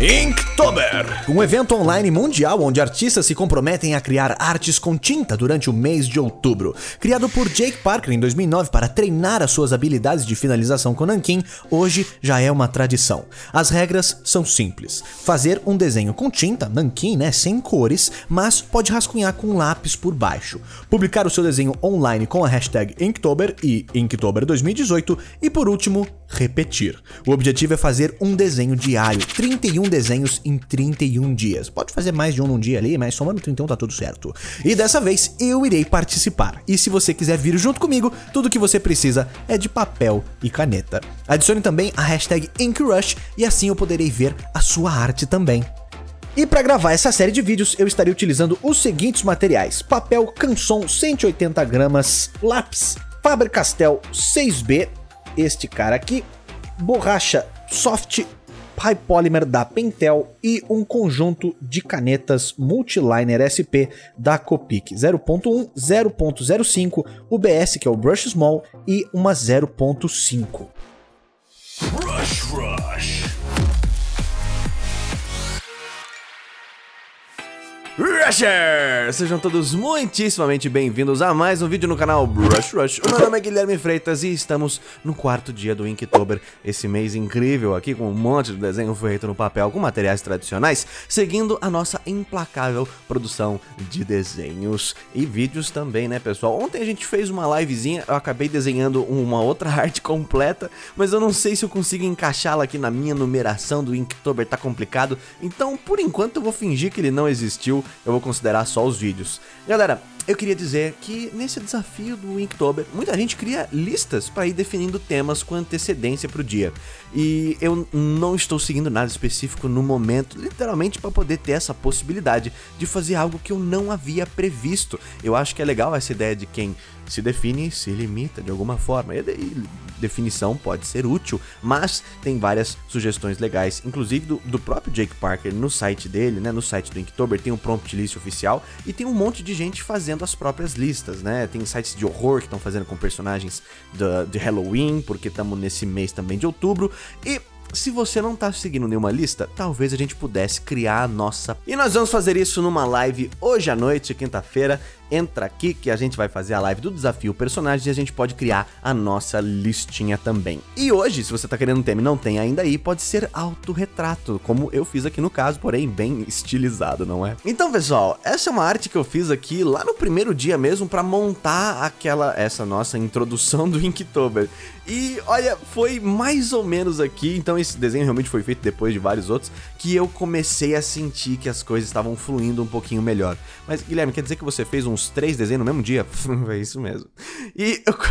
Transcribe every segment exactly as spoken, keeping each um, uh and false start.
Inktober, um evento online mundial onde artistas se comprometem a criar artes com tinta durante o mês de outubro. Criado por Jake Parker em dois mil e nove para treinar as suas habilidades de finalização com nanquim, hoje já é uma tradição. As regras são simples. Fazer um desenho com tinta, nanquim, né, sem cores, mas pode rascunhar com lápis por baixo. Publicar o seu desenho online com a hashtag Inktober e Inktober dois mil e dezoito e, por último, repetir. O objetivo é fazer um desenho diário, trinta e um desenhos em trinta e um dias. Pode fazer mais de um num dia ali, mas somando trinta e um tá tudo certo. E dessa vez eu irei participar. E se você quiser vir junto comigo, tudo que você precisa é de papel e caneta. Adicione também a hashtag InkRush e assim eu poderei ver a sua arte também. E para gravar essa série de vídeos, eu estarei utilizando os seguintes materiais: papel Canson cento e oitenta gramas, lápis Faber-Castell seis B, este cara aqui, borracha Soft High Polymer da Pentel e um conjunto de canetas Multiliner S P da Copic zero ponto um, zero ponto zero cinco, U B S, que é o Brush Small, e uma zero ponto cinco. Brush Rush. Rushers! Sejam todos muitíssimamente bem-vindos a mais um vídeo no canal Brush Rush. O meu nome é Guilherme Freitas e estamos no quarto dia do Inktober, esse mês incrível aqui com um monte de desenho feito no papel com materiais tradicionais, seguindo a nossa implacável produção de desenhos e vídeos também, né, pessoal? Ontem a gente fez uma livezinha, eu acabei desenhando uma outra arte completa, mas eu não sei se eu consigo encaixá-la aqui na minha numeração do Inktober, tá complicado, então por enquanto eu vou fingir que ele não existiu. Eu vou considerar só os vídeos. Galera, eu queria dizer que nesse desafio do Inktober, muita gente cria listas para ir definindo temas com antecedência para o dia. E eu não estou seguindo nada específico no momento, literalmente para poder ter essa possibilidade de fazer algo que eu não havia previsto. Eu acho que é legal essa ideia de quem se define, se limita de alguma forma. E daí, definição pode ser útil, mas tem várias sugestões legais, inclusive do, do próprio Jake Parker no site dele, né? No site do Inktober tem um prompt list oficial e tem um monte de gente fazendo as próprias listas, né? Tem sites de horror que estão fazendo com personagens do, de Halloween, porque estamos nesse mês também de outubro. E se você não tá seguindo nenhuma lista, talvez a gente pudesse criar a nossa. E nós vamos fazer isso numa live hoje à noite, quinta-feira. Entra aqui que a gente vai fazer a live do desafio personagens e a gente pode criar a nossa listinha também. E hoje, se você tá querendo um tema e não tem ainda aí, pode ser autorretrato, como eu fiz aqui no caso, porém bem estilizado, não é? Então, pessoal, essa é uma arte que eu fiz aqui lá no primeiro dia mesmo pra montar aquela, essa nossa introdução do Inktober. E olha, foi mais ou menos aqui, então esse desenho realmente foi feito depois de vários outros, que eu comecei a sentir que as coisas estavam fluindo um pouquinho melhor. Mas, Guilherme, quer dizer que você fez uns três desenhos no mesmo dia? É isso mesmo. E eu...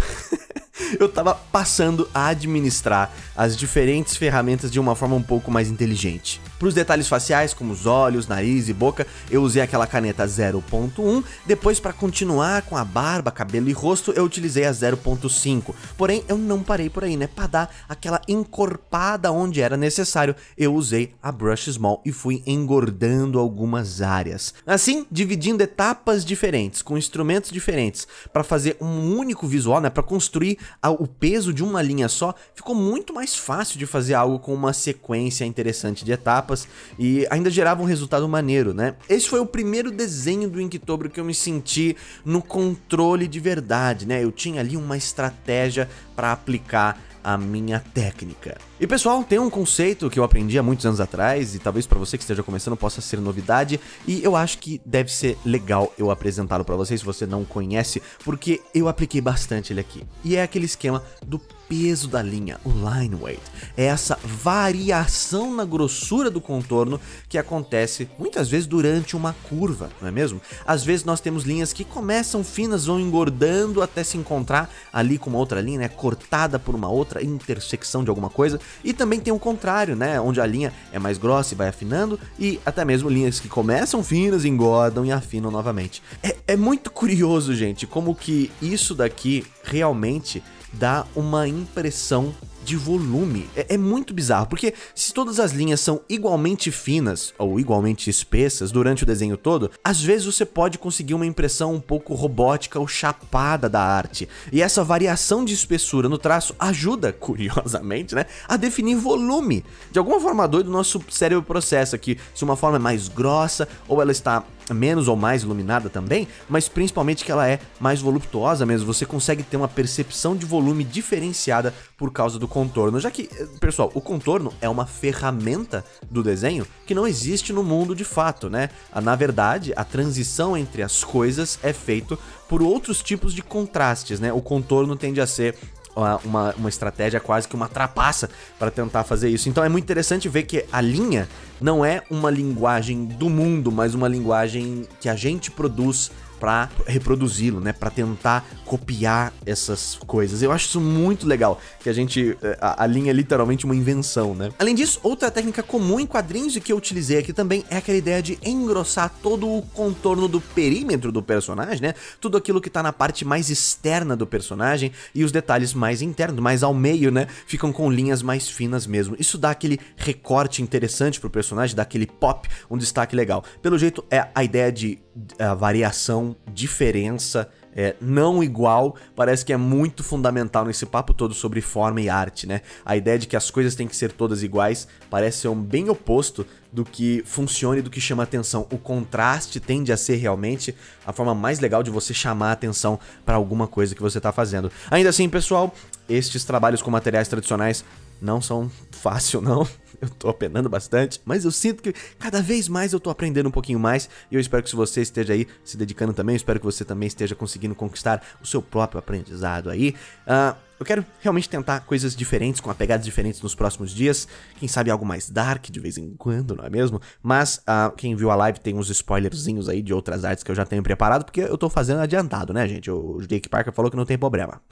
eu tava passando a administrar as diferentes ferramentas de uma forma um pouco mais inteligente. Para os detalhes faciais, como os olhos, nariz e boca, eu usei aquela caneta zero ponto um. Depois, para continuar com a barba, cabelo e rosto, eu utilizei a zero ponto cinco. Porém, eu não parei por aí, né? Para dar aquela encorpada onde era necessário, eu usei a Brush Small e fui engordando algumas áreas. Assim, dividindo etapas diferentes, com instrumentos diferentes, para fazer um único visual, né? Para construir o peso de uma linha só, ficou muito mais fácil de fazer algo com uma sequência interessante de etapas e ainda gerava um resultado maneiro, né? Esse foi o primeiro desenho do Inktober que eu me senti no controle de verdade, né? Eu tinha ali uma estratégia para aplicar a minha técnica. E pessoal, tem um conceito que eu aprendi há muitos anos atrás e talvez para você que esteja começando possa ser novidade e eu acho que deve ser legal eu apresentá-lo para vocês se você não conhece, porque eu apliquei bastante ele aqui. E é aquele esquema do peso da linha, o line weight. É essa variação na grossura do contorno que acontece muitas vezes durante uma curva, não é mesmo? Às vezes nós temos linhas que começam finas, vão engordando até se encontrar ali com uma outra linha, né, cortada por uma outra intersecção de alguma coisa. E também tem o contrário, né, onde a linha é mais grossa e vai afinando, e até mesmo linhas que começam finas, engordam e afinam novamente. É, é muito curioso, gente, como que isso daqui realmente dá uma impressão de volume. É, é muito bizarro, porque se todas as linhas são igualmente finas ou igualmente espessas durante o desenho todo, às vezes você pode conseguir uma impressão um pouco robótica ou chapada da arte. E essa variação de espessura no traço ajuda, curiosamente, né, a definir volume. De alguma forma doida, o nosso cérebro processa que se uma forma é mais grossa ou ela está menos ou mais iluminada também, mas principalmente que ela é mais voluptuosa mesmo, você consegue ter uma percepção de volume diferenciada por causa do contorno, já que, pessoal, o contorno é uma ferramenta do desenho que não existe no mundo de fato, né? Na verdade, a transição entre as coisas é feito por outros tipos de contrastes, né? O contorno tende a ser Uma, uma estratégia quase que uma trapaça para tentar fazer isso. Então é muito interessante ver que a linha não é uma linguagem do mundo, mas uma linguagem que a gente produz para reproduzi-lo, né, para tentar copiar essas coisas. Eu acho isso muito legal, que a gente, a, a linha é literalmente uma invenção, né. Além disso, outra técnica comum em quadrinhos e que eu utilizei aqui também é aquela ideia de engrossar todo o contorno do perímetro do personagem, né, tudo aquilo que tá na parte mais externa do personagem e os detalhes mais internos, mais ao meio, né, ficam com linhas mais finas mesmo. Isso dá aquele recorte interessante pro personagem, dá aquele pop, um destaque legal. Pelo jeito, é a ideia de a variação, diferença, é, não igual, parece que é muito fundamental nesse papo todo sobre forma e arte, né? A ideia de que as coisas têm que ser todas iguais parece ser um bem oposto do que funciona e do que chama atenção. O contraste tende a ser realmente a forma mais legal de você chamar a atenção para alguma coisa que você está fazendo. Ainda assim, pessoal, estes trabalhos com materiais tradicionais não são fácil, não. Eu tô apenando bastante, mas eu sinto que cada vez mais eu tô aprendendo um pouquinho mais e eu espero que se você esteja aí se dedicando também, eu espero que você também esteja conseguindo conquistar o seu próprio aprendizado aí. Uh, eu quero realmente tentar coisas diferentes, com pegadas diferentes nos próximos dias, quem sabe algo mais dark de vez em quando, não é mesmo? Mas uh, quem viu a live tem uns spoilerzinhos aí de outras artes que eu já tenho preparado, porque eu tô fazendo adiantado, né, gente? O Jake Parker falou que não tem problema.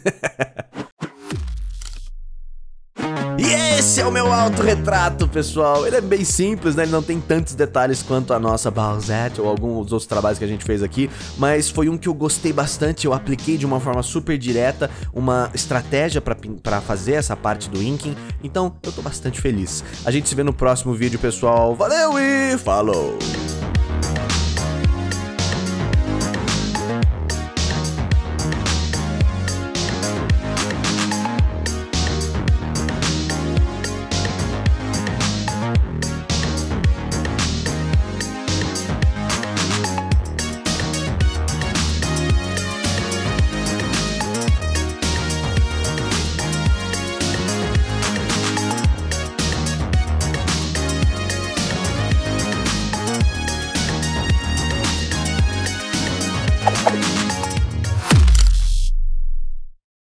E esse é o meu autorretrato, pessoal. Ele é bem simples, né? Ele não tem tantos detalhes quanto a nossa Balzette ou alguns outros trabalhos que a gente fez aqui, mas foi um que eu gostei bastante. Eu apliquei de uma forma super direta uma estratégia pra, pra fazer essa parte do inking, então eu tô bastante feliz. A gente se vê no próximo vídeo, pessoal. Valeu e falou!